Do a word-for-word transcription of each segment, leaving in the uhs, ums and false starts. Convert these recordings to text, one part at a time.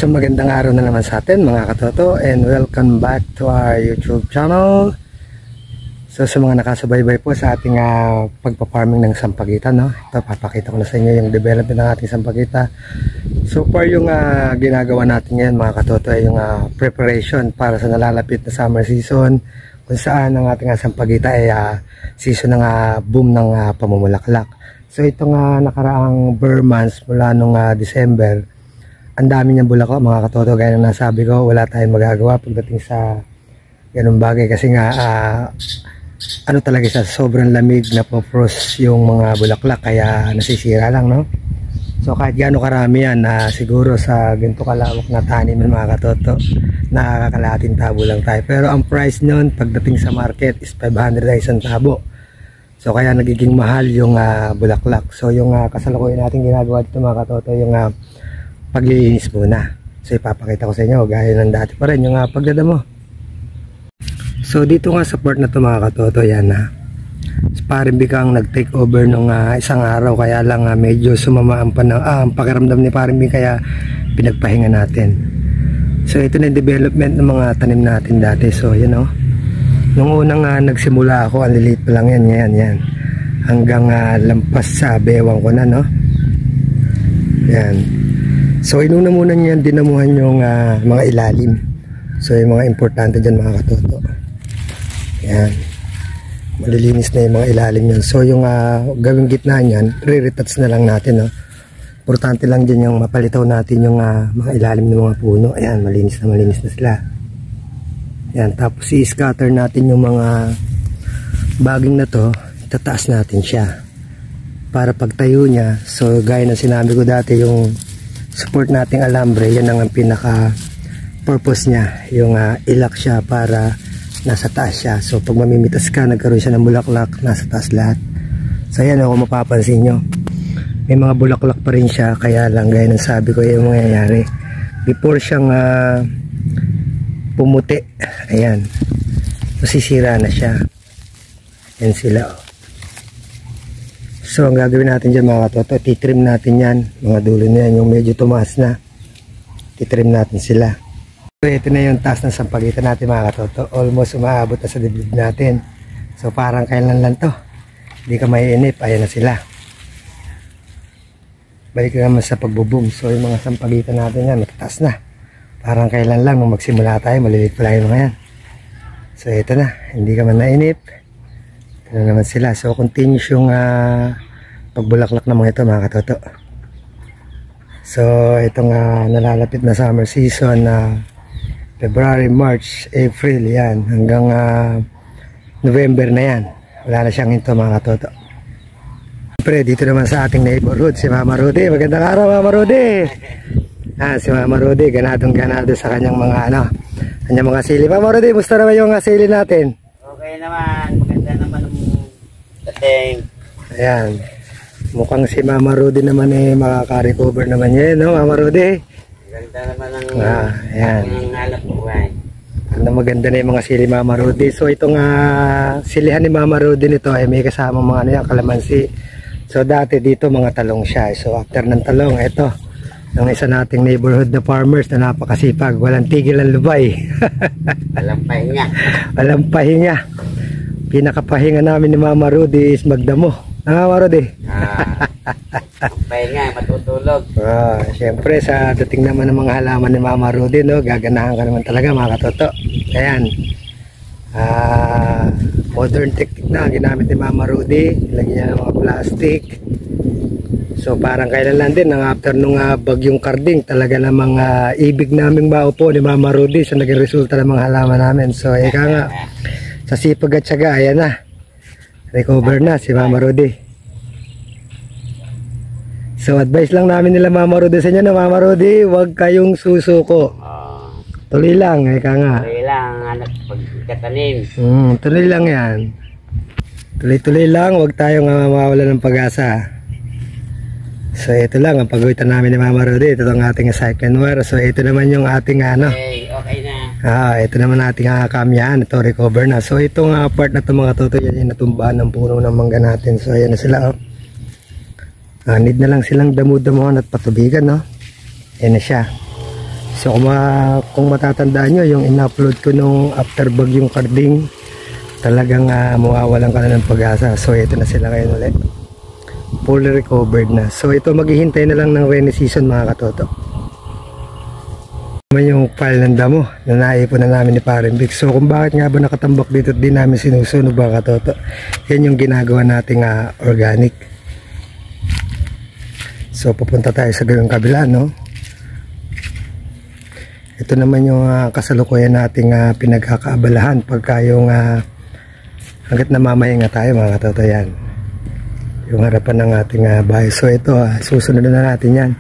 Isang magandang araw na naman sa atin mga katoto, and welcome back to our YouTube channel. So sa mga nakasubaybay po sa ating uh, pagpa-farming ng sampagita, no? Ito, papakita ko na sa inyo yung development ng ating sampagita. So far yung uh, ginagawa natin ngayon mga katoto ay yung uh, preparation para sa nalalapit na summer season, kung saan ang ating uh, sampagita ay uh, season ng uh, boom ng uh, pamumulaklak. So itong uh, nakaraang bare months mula nung uh, December, ang dami niyang bulaklak mga katoto. Gaya ng nasabi ko, wala tayong magagawa pagdating sa ganung bagay kasi nga uh, ano talaga sa sobrang lamig na po-frost yung mga bulaklak, kaya nasisira lang, no? So kahit gaano karami yan, uh, siguro sa ganito kalawak na taniman mga katoto, nakakalahating tabo lang tayo. Pero ang price nun pagdating sa market is five hundred isang tabo. So kaya nagiging mahal yung uh, bulaklak. So yung uh, kasalukuyan natin ginagawa dito mga katoto, yung uh, paglilinis muna. So ipapakita ko sa inyo gaya ng dati pa rin yung uh, pagdadamo. So dito nga sa part na to mga katoto, yan ha, parang biglang nag-take over nung uh, isang araw, kaya lang uh, medyo sumama ang, panang, ah, ang pakiramdam ni Parimbi, kaya pinagpahinga natin. So ito na yung development ng mga tanim natin dati. So you know, nung unang uh, nagsimula ako, ang liliit pa lang yan, yan, yan, hanggang uh, lampas sa bewang ko na, no? Yan. So inuna muna niyan dinamuhan yung uh, mga ilalim. So yung mga importante dyan mga katoto, yan, malilinis na yung mga ilalim yan. So yung uh, gawing gitna niyan, re-retouch na lang natin, no? Importante lang dyan yung mapalitaw natin yung uh, mga ilalim ng mga puno. Ayan, malinis na malinis na sila. Yan, tapos i-scatter natin yung mga baging na to, itataas natin siya para pagtayo niya. So gaya na sinabi ko dati, yung support nating alambre, yan ang pinaka purpose niya, yung uh, ilak siya para nasa taas siya. So pag mamimitas ka, nagkaroon siya ng bulaklak, nasa taas lahat. So yan, kung mapapansin nyo, may mga bulaklak pa rin siya, kaya lang gaya ng sabi ko yung mangyayari before siyang uh, pumuti, ayan, masisira na siya. Yan sila, oh. So ang gagawin natin dyan mga katoto, titrim natin yan, mga dulo na yan, yung medyo tumaas na, titrim natin sila. So ito na yung taas ng sampagita natin mga katoto, almost umaabot na sa dibdib natin. So parang kailan lang to, hindi ka maiinip, ayan na sila. Balik naman sa pagbo-boom. So yung mga sampagita natin yan, matataas na, parang kailan lang nung magsimula tayo, maliliit pala yung mga yan. So ito na, hindi ka man nainip, ito na naman sila. So continuous yung uh, pagbulaklak ng mga ito mga katoto. So itong uh, nalalapit na summer season na uh, February, March, April, yan, hanggang uh, November na yan, wala na siyang hinto mga katoto. Siyempre dito naman sa ating neighborhood si Mama Rudy. Magandang araw Mama Rudy. Ah, si Mama Rudy, ganadong ganado sa kanyang mga ano, kanyang mga sili. Mama Rudy, musta naman yung uh, sili natin? Okay naman, maganda naman ang dating. Ayan, mukhang si Mama Rudy naman eh makaka-recover naman yan, no Mama Rudy? Maganda naman ang ah, ayan, hanap buhay. Maganda, maganda na yung mga sili Mama Rudy. So itong uh, silihan ni Mama Rudy nito ay may kasama mga ano yan, kalamansi. So dati dito mga talong siya. So after ng talong, ito ng isa nating neighborhood na farmers na napakasipag, walang tigil ang lubay. Walang pahinga. Walang pahinga. Pinakapahinga namin ni Mama Rudy is magdamo. Ah, Mama Rudy? Ah, pahinga, matutulog. Ah, syempre sa dating naman ng mga halaman ni Mama Rudy, no, gaganahan ka naman talaga mga katoto. Ayan. Ah, modern technique na ginamit ni Mama Rudy. Lagyan niya ng mga plastic. So parang kailan lang din, ang after nung uh, bagyong Karding, talaga namang uh, ibig naming maupo ni Mama Rudy sa naging resulta ng mga halaman namin. So ika nga, sa sipag at syaga, ayan na, recover na si Mama Rudy. So advice lang namin nila Mama Rudy sa inyo na Mama Rudy, huwag kayong susuko. Tuloy lang, ika nga. Tuloy lang, anak, pagkatanim. Hmm, tuloy lang yan. Tuloy-tuloy lang, huwag tayong uh, mawala ng pag-asa. So ito lang ang pagwitan namin ni Mama Rudy. Ito ang ating cyclone wire. So ito naman yung ating ano, okay, okay na. Ah, ito naman ating uh, kamyan. Ito recover na. So itong uh, part na ito mga toto, yan yung natumbahan ng puno ng mangga natin. So ayan na sila, oh. Ah, need na lang silang damu-damuhan at patubigan, no? Ayan na siya. So kung, ma kung matatandaan nyo, yung in-upload ko nung after bagyong Karding, talagang uh, mawawalan ka na ng pag-asa. So ito na sila ngayon ulit, fully recovered na. So ito, maghihintay na lang ng rainy season mga katoto. Yung pile ng damo na naipon na namin ni Paring Vic. So kung bakit nga ba nakatambak dito at di namin sinusunog mga katoto, yan yung ginagawa nating uh, organic. So pupunta tayo sa gawing kabila, no? Ito naman yung uh, kasalukuyan nating uh, pinagkakaabalahan pagka yung uh, hanggat namamahinga tayo mga katoto, yan yung harapan ng ating uh, bahay. So ito, uh, susunod na natin yan.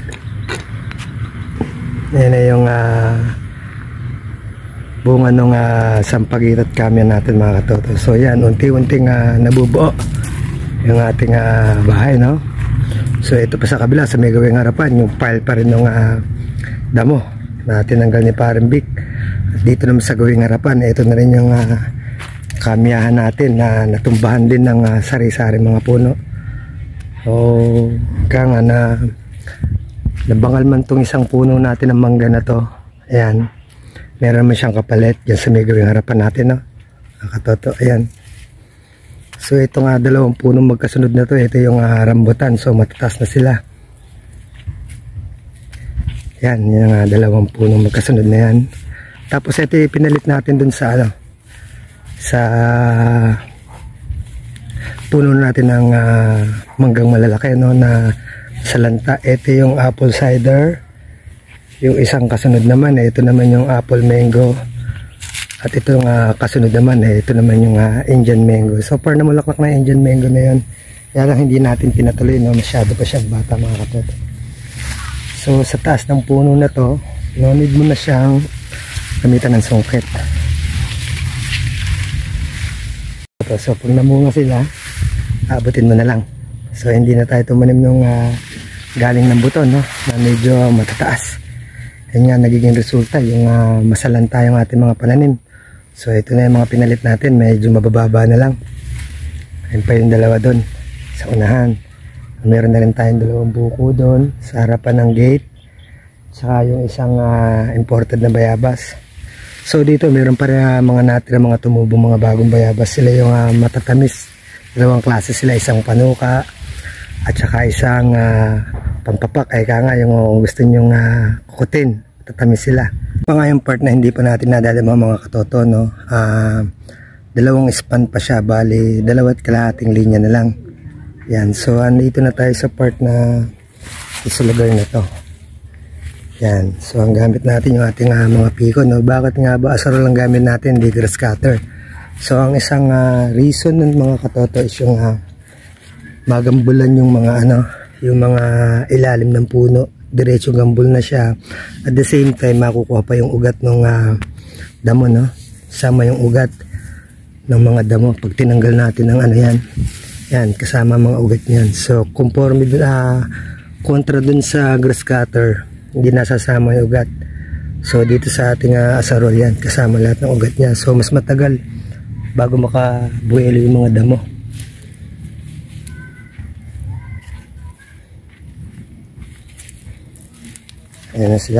Yan na yung uh, bunga ng uh, sampagita at kamyan natin mga katoto. So yan, unti-unting uh, nabubuo yung ating uh, bahay, no? So ito pa sa kabila, sa may gawing harapan, yung pile pa rin ng uh, damo na tinanggal ni Paring Vic. At dito naman sa gawing harapan, ito na rin yung uh, kamiyahan natin na natumbahan din ng uh, sari-sari mga puno. So kaya nga na nabangal man tong isang puno natin ng mangga na to. Ayan, meron naman siyang kapalit dyan sa may gawing harapan natin, no? Nakatoto, ayan. So ito nga, dalawang puno magkasunod na to. Ito yung uh, rambutan, so matatas na sila. Yan, yung uh, dalawang puno magkasunod na yan. Tapos ito yung pinalit natin dun sa ano, sa uh, puno natin ng uh, manggang malalaki, no, na salanta. Ito yung apple cider. Yung isang kasunod naman, eh, ito naman yung apple mango. At ito yung uh, kasunod naman, eh, ito naman yung uh, Indian mango. So far namulaklak na Indian mango na yun. Kaya lang hindi natin pinatuloy, no? Masyado pa siyang bata mga katoto. So sa taas ng puno na to, no need mo na siyang gamitan ng sungkit. So pag namunga sila, abutin mo na lang. So hindi na tayo tumanim nung uh, galing ng buto, no, na medyo matataas. Yan nga nagiging resulta, yung uh, masalanta yung ating mga pananim. So ito na yung mga pinalit natin, medyo mabababa na lang. Ayun pa yung dalawa doon sa unahan. Meron na rin tayong dalawang buko doon sa harapan ng gate, saka yung isang uh, imported na bayabas. So dito meron pa rin uh, mga natira, mga tumubong mga bagong bayabas. Sila yung uh, matatamis, dalawang klase sila, isang panuka at saka isang uh, pampapak. Ay ka nga yung uh, gusto nyong uh, kukutin, tatamis sila. Pa nga yung part na hindi pa natin nadalama mga katoto, no? Uh, dalawang span pa siya, bali dalawat kalahating linya na lang. Yan, so andito na tayo sa part na sa lugar na to. Yan, so ang gamit natin yung ating uh, mga piko, no? Bakit nga ba asaro lang gamit natin, di grass cutter? So ang isang uh, reason ng mga katoto is yung uh, magambulan yung mga ano, yung mga ilalim ng puno, diretso gambul na siya. At the same time makukuha pa yung ugat ng uh, damo, no? Sama yung ugat ng mga damo pag tinanggal natin ng ano yan. Yan, kasama mga ugat niyan. So, conforme dun, uh, kontra dun sa grass cutter, hindi nasasama yung ugat. So, dito sa ating uh, asarol yan, kasama lahat ng ugat niya. So, mas matagal bago makabuelo yung mga damo. Ayan na sila.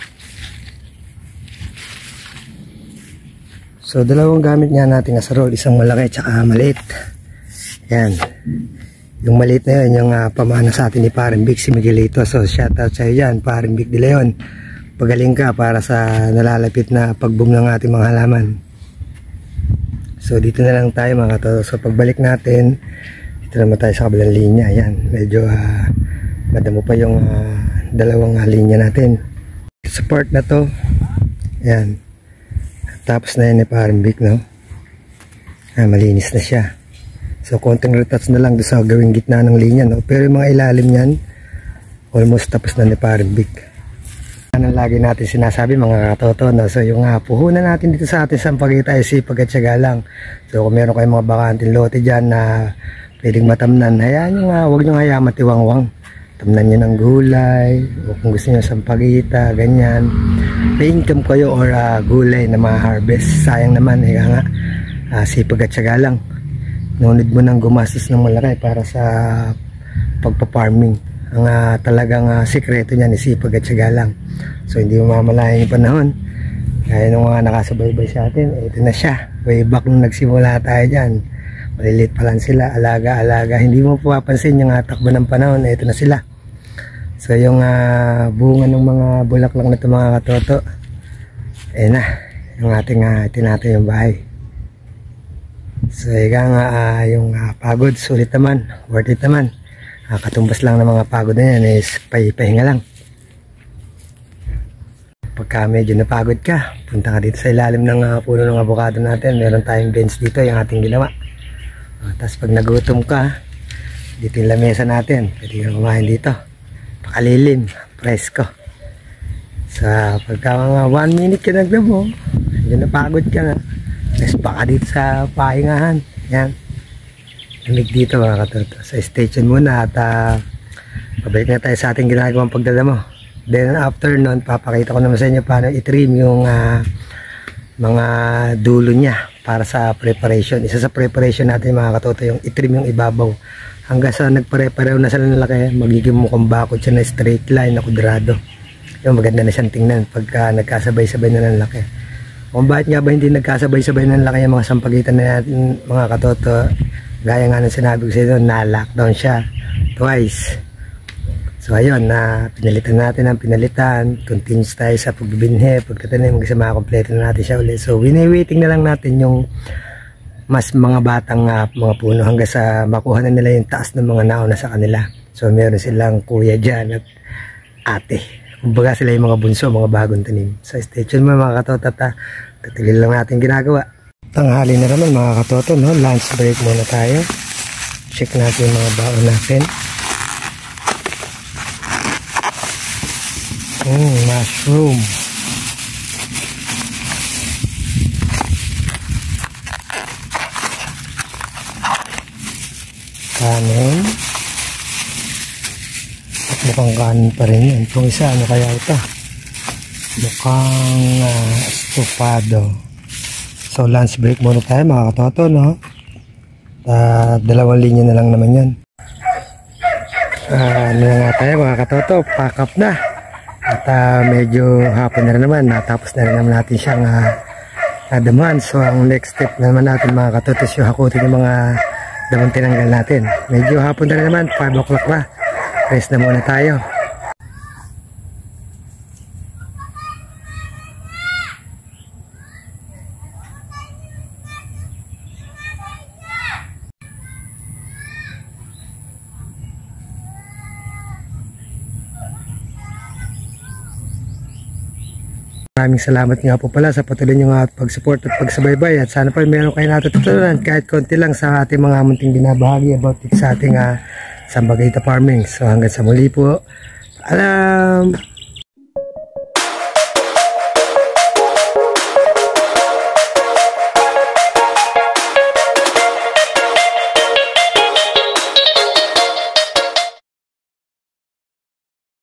So, dalawang gamit nga nating asarol, isang malaki at saka maliit. Yan, yung maliit na yun, yung uh, pamana sa atin ni Paring Vic, si Miguelito. So shoutout sa'yo dyan, Paring Vic de Leon. Pagaling ka para sa nalalapit na pagboom ng ating mga halaman. So dito na lang tayo mga katoto. So pagbalik natin, dito naman tayo sa kabilang linya. Yan, medyo uh, madamo pa yung uh, dalawang uh, linya natin. Sa part na to, yan, tapos na yan ni Paring Vic, no? Ah, malinis na siya. So konting retouch na lang doon sa gawing gitna ng linya, no? Pero yung mga ilalim niyan almost tapos na ni Paring Vic. Ano lagi natin sinasabi mga katoto, no? So yung uh, puhunan natin dito sa ating sampagita ay sipag at syaga lang. So kung meron kayong mga bakanting lote dyan na pwedeng matamnan, hayaan nyo nga, huwag nyo hayaan matiwangwang. Tamnan nyo ng gulay, o kung gusto nyo sampagita, ganyan. May income kayo or uh, gulay na ma-harvest. Sayang naman, eh nga, uh, sipag at syaga lang. No need mo nang gumastos ng malaki para sa pagpa-farming. Ang uh, talagang uh, sikreto niya ni sipag at syaga lang. So hindi mo mamalayan yung panahon. Kaya nung mga nakasubaybay sa atin, eh, ito na siya. Way back nung nagsimula tayo dyan. Maliliit pa lang sila, alaga-alaga. Hindi mo papansin yung uh, takbo ng panahon, eh, ito na sila. So yung uh, bunga ng mga bulaklak na ito mga katoto, eh na, yung ating uh, tinatay yung bahay. So ika nga uh, yung uh, pagod, sulit naman, worth it naman. Uh, katumbas lang ng mga pagod na yan is pahipahinga lang. Pagka medyo napagod ka, punta ka dito sa ilalim ng uh, puno ng avocado natin. Meron tayong bench dito, yung ating ginawa. Uh, Tapos pag nagutom ka, dito yung lamesa natin. Pwede kang kumain dito. Pakalilim, presko. Sa pagka mga one minute ka naglabo, medyo napagod ka na. Tapos baka dito sa pahingahan. Yan. Lamig dito mga katoto. So stay tuned muna at uh, pabalik na tayo sa ating ginagawang pagdadamo. Then after nun, papakita ko naman sa inyo paano i-trim yung uh, mga dulo niya para sa preparation. Isa sa preparation natin mga katoto, yung i-trim yung ibabaw. Hanggang sa nagpare-pareho na sila ng laki, magiging mukhang bakod siya na straight line na kudrado. Yung maganda na siyang tingnan pagka nagkasabay-sabay na ng laki. Kung bakit nga ba hindi nagkasabay-sabay na ng laki yung mga sampagitan na natin mga katoto, gaya nga ng sinabi ko sa inyo, na-lockdown siya twice. So ayun, na pinalitan natin ang pinalitan, continues tayo sa pagbibinhe, pagkatanim, kasi makakompleto na natin siya ulit. So wini-waiting na lang natin yung mas mga batang uh, mga puno hanggang sa makuha na nila yung taas ng mga nauna sa kanila. So meron silang kuya dyan at ate. Kumbaga sila yung mga bunso, mga bagong tanim. So stay tuned mo mga katotata, tutuloy lang natin ginagawa. Tanghali na naman mga katoto, no? Lunch break muna tayo. Check natin yung mga baon natin. Mm, mushroom. Kanin. At mukhang kanin pa rin yan. Itong isa, ano kaya ito? Mukhang uh, estofado. So lunch break muna tayo mga katoto, no? Uh, dalawang linya na lang naman yun. Uh, ano na nga tayo mga katoto, pack up na. At uh, medyo hapon na rin naman, natapos na rin naman natin siyang uh, nadaman. So ang next step na naman natin mga katoto is yung hakutin yung mga damang tinanggal natin. Medyo hapon na rin naman, five o'clock na. Rest na muna tayo. Maraming salamat nga po pala sa patuloy nyo nga at pag-support at pagsubaybay, at sana pa meron kayo natututunan kahit konti lang sa ating mga munting binabahagi about it sa ating uh, Sambagayta farming. So hanggang sa muli po, alam!